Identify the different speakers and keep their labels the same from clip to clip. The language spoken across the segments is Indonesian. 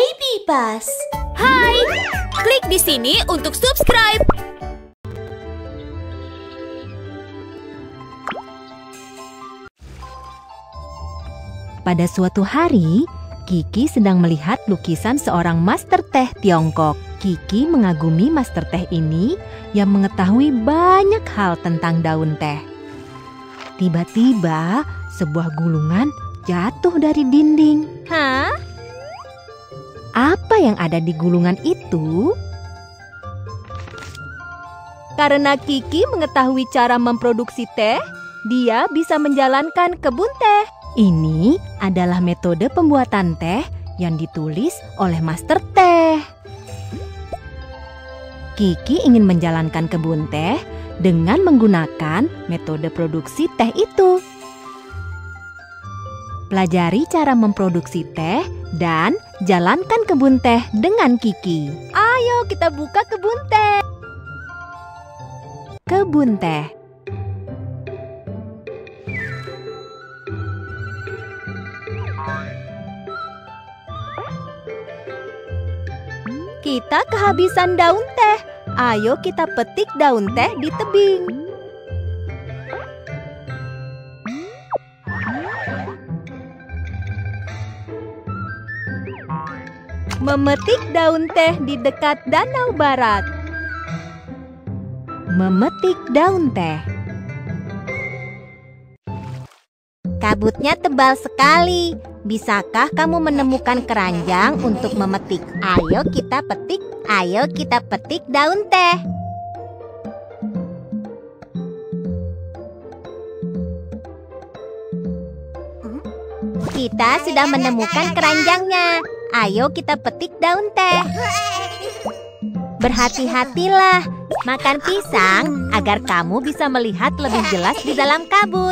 Speaker 1: Baby Bus.
Speaker 2: Hai, klik di sini untuk subscribe.
Speaker 3: Pada suatu hari, Kiki sedang melihat lukisan seorang master teh Tiongkok. Kiki mengagumi master teh ini yang mengetahui banyak hal tentang daun teh. Tiba-tiba, sebuah gulungan jatuh dari dinding.
Speaker 2: Hah?
Speaker 3: Apa yang ada di gulungan itu? Karena Kiki mengetahui cara memproduksi teh, dia bisa menjalankan kebun teh. Ini adalah metode pembuatan teh yang ditulis oleh master teh. Kiki ingin menjalankan kebun teh dengan menggunakan metode produksi teh itu. Pelajari cara memproduksi teh dan jalankan kebun teh dengan Kiki. Ayo kita buka kebun teh. Kebun teh. Kita kehabisan daun teh. Ayo kita petik daun teh di tebing. Memetik daun teh di dekat danau barat. Memetik daun teh. Kabutnya tebal sekali. Bisakah kamu menemukan keranjang untuk memetik? Ayo kita petik daun teh. Kita sudah menemukan keranjangnya. Ayo kita petik daun teh. Berhati-hatilah, makan pisang agar kamu bisa melihat lebih jelas di dalam kabut.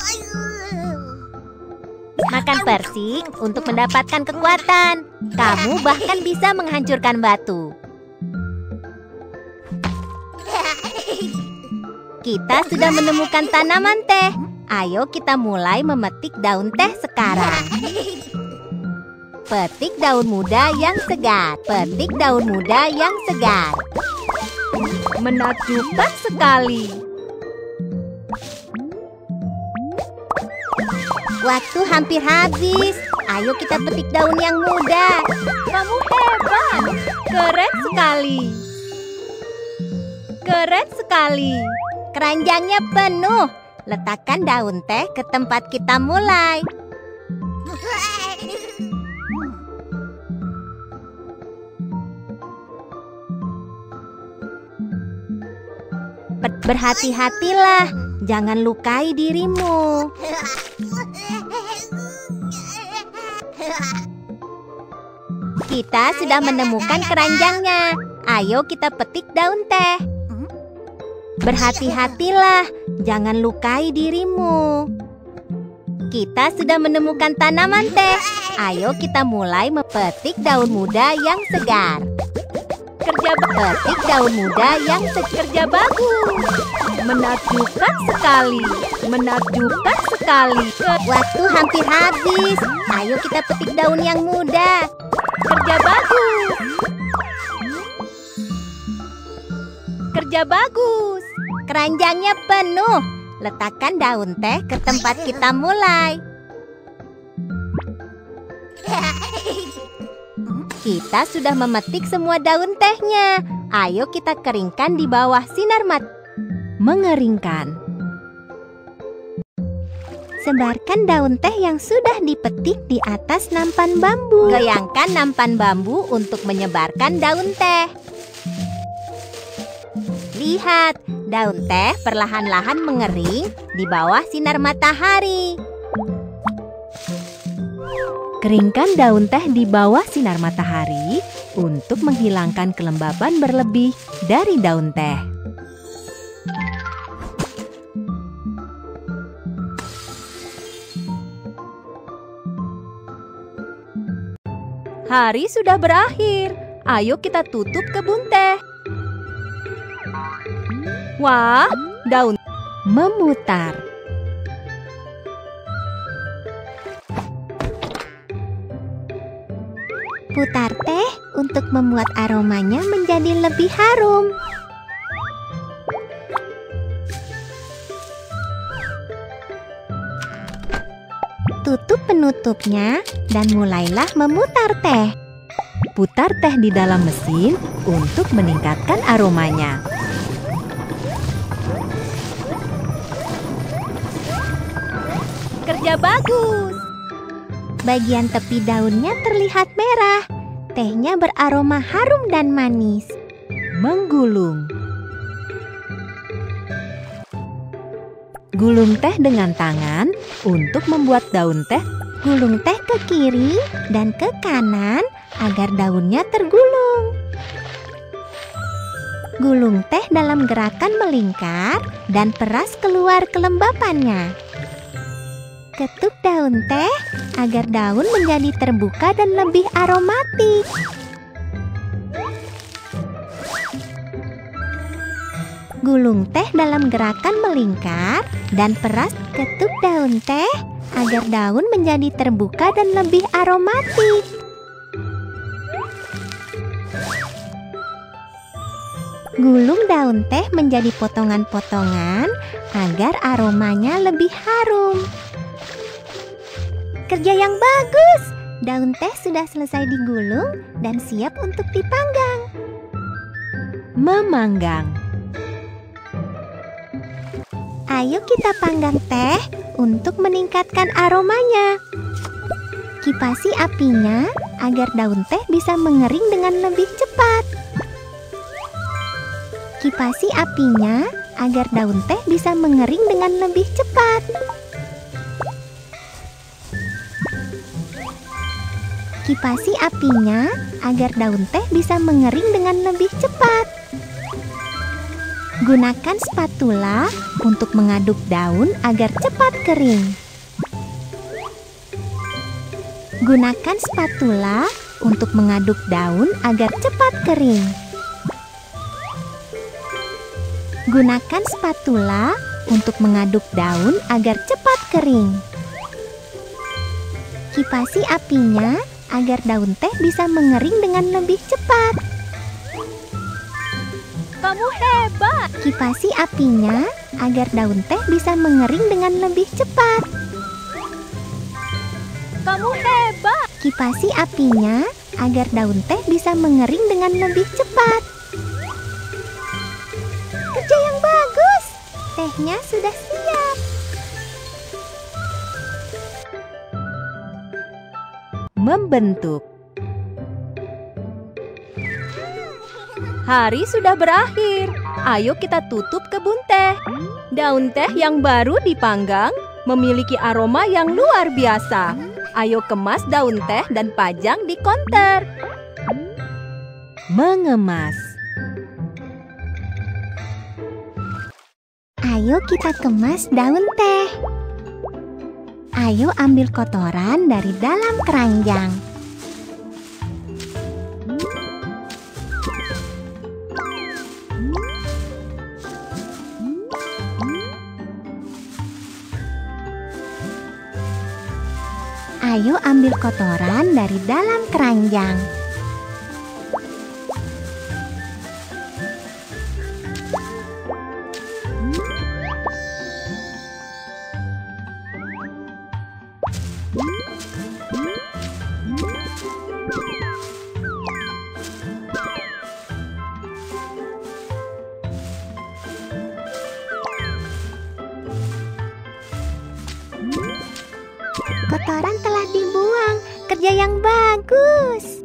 Speaker 3: Makan persik untuk mendapatkan kekuatan. Kamu bahkan bisa menghancurkan batu. Kita sudah menemukan tanaman teh. Ayo kita mulai memetik daun teh sekarang. Petik daun muda yang segar. Petik daun muda yang segar. Menakjubkan sekali. Waktu hampir habis. Ayo kita petik daun yang muda. Kamu hebat. Keren sekali. Keren sekali. Keranjangnya penuh. Letakkan daun teh ke tempat kita mulai. Berhati-hatilah, jangan lukai dirimu. Kita sudah menemukan keranjangnya. Ayo kita petik daun teh. Berhati-hatilah, jangan lukai dirimu. Kita sudah menemukan tanaman teh. Ayo kita mulai memetik daun muda yang segar. Petik daun muda yang sekerja bagus. Menakjubkan sekali. Menakjubkan sekali. Waktu hampir habis. Ayo kita petik daun yang muda. Kerja bagus. Kerja bagus. Keranjangnya penuh. Letakkan daun teh ke tempat kita mulai. Kita sudah memetik semua daun tehnya. Ayo kita keringkan di bawah sinar matahari. Mengeringkan. Sebarkan daun teh yang sudah dipetik di atas nampan bambu. Goyangkan nampan bambu untuk menyebarkan daun teh. Lihat, daun teh perlahan-lahan mengering di bawah sinar matahari. Keringkan daun teh di bawah sinar matahari untuk menghilangkan kelembaban berlebih dari daun teh. Hari sudah berakhir. Ayo kita tutup kebun teh. Wah, daun memutar. putar teh untuk membuat aromanya menjadi lebih harum. Tutup penutupnya dan mulailah memutar teh.
Speaker 1: Putar teh di dalam mesin untuk meningkatkan aromanya.
Speaker 2: Kerja bagus.
Speaker 3: Bagian tepi daunnya terlihat merah. Tehnya beraroma harum dan manis.
Speaker 1: Menggulung. Gulung teh dengan tangan untuk membuat daun teh.
Speaker 3: Gulung teh ke kiri dan ke kanan agar daunnya tergulung. Gulung teh dalam gerakan melingkar dan peras keluar kelembapannya. Ketuk daun teh agar daun menjadi terbuka dan lebih aromatik. Gulung teh dalam gerakan melingkar dan peras ketuk daun teh agar daun menjadi terbuka dan lebih aromatik. Gulung daun teh menjadi potongan-potongan agar aromanya lebih harum. Kerja yang bagus! Daun teh sudah selesai digulung dan siap untuk dipanggang.
Speaker 1: Memanggang.
Speaker 3: Ayo kita panggang teh untuk meningkatkan aromanya. Kipasi apinya agar daun teh bisa mengering dengan lebih cepat. Kipasi apinya agar daun teh bisa mengering dengan lebih cepat. Kipasi apinya agar daun teh bisa mengering dengan lebih cepat. Gunakan spatula untuk mengaduk daun agar cepat kering. Gunakan spatula untuk mengaduk daun agar cepat kering. Gunakan spatula untuk mengaduk daun agar cepat kering. Kipasi apinya agar daun teh bisa mengering dengan lebih cepat.
Speaker 2: Kamu hebat.
Speaker 3: Kipasi apinya agar daun teh bisa mengering dengan lebih cepat.
Speaker 2: Kamu hebat.
Speaker 3: Kipasi apinya agar daun teh bisa mengering dengan lebih cepat. Kerja yang bagus. Tehnya sudah siap.
Speaker 1: Membentuk. Hari sudah berakhir. Ayo kita tutup kebun teh. Daun teh yang baru dipanggang memiliki aroma yang luar biasa. Ayo kemas daun teh dan pajang di konter. Mengemas.
Speaker 3: Ayo kita kemas daun teh. Ayo ambil kotoran dari dalam keranjang. Ayo ambil kotoran dari dalam keranjang. Kotoran telah dibuang. Kerja yang bagus.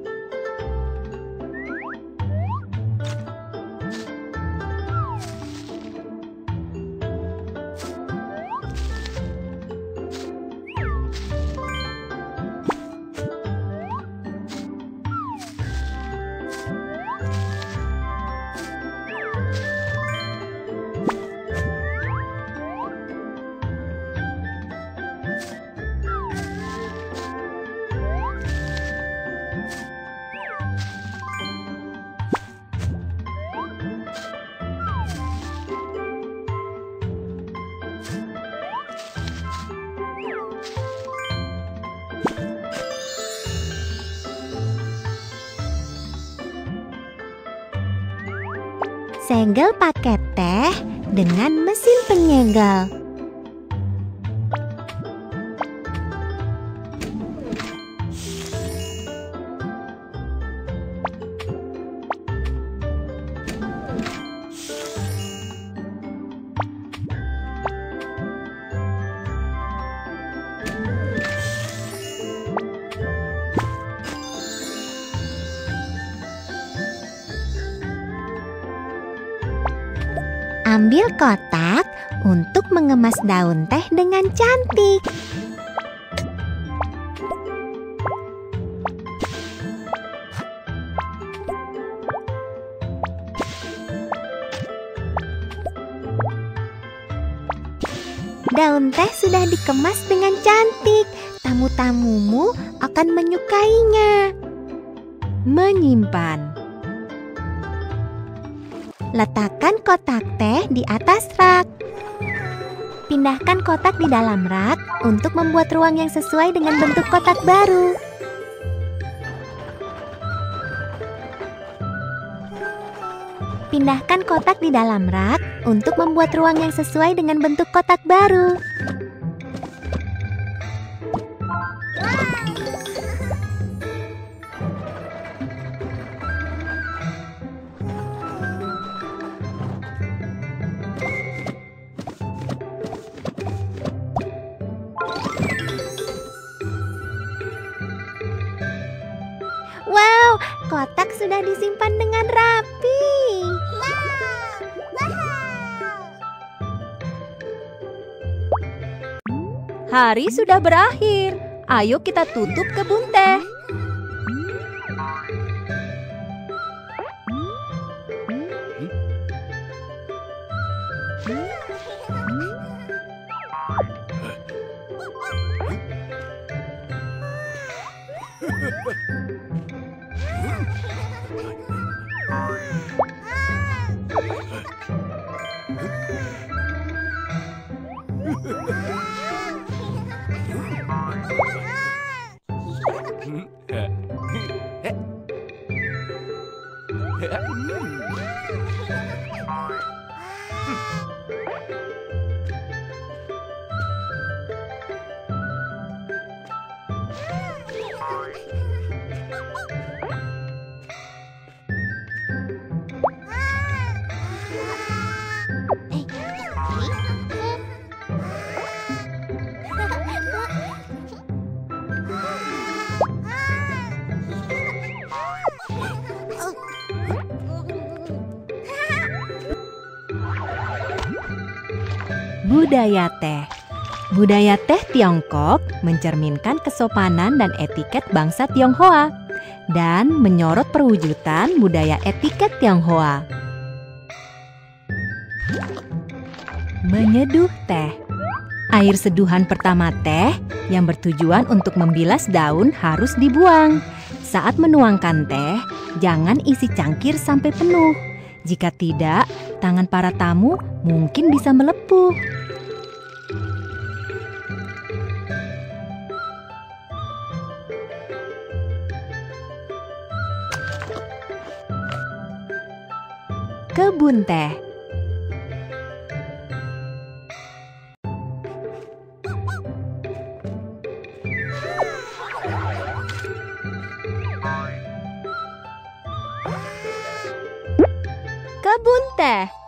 Speaker 3: segel paket teh dengan mesin penyegel. Ambil kotak untuk mengemas daun teh dengan cantik. Daun teh sudah dikemas dengan cantik. Tamu-tamumu akan menyukainya.
Speaker 1: Menyimpan.
Speaker 3: Letakkan kotak teh di atas rak. Pindahkan kotak di dalam rak untuk membuat ruang yang sesuai dengan bentuk kotak baru. Pindahkan kotak di dalam rak untuk membuat ruang yang sesuai dengan bentuk kotak baru. Wow, kotak sudah disimpan dengan rapi.
Speaker 1: Hari sudah berakhir. Ayo kita tutup kebun teh. Budaya teh. Budaya teh Tiongkok mencerminkan kesopanan dan etiket bangsa Tionghoa dan menyorot perwujudan budaya etiket Tionghoa. Menyeduh teh. Air seduhan pertama teh yang bertujuan untuk membilas daun harus dibuang. Saat menuangkan teh, jangan isi cangkir sampai penuh. Jika tidak, tangan para tamu mungkin bisa melepuh. Kebun teh. Kebun teh.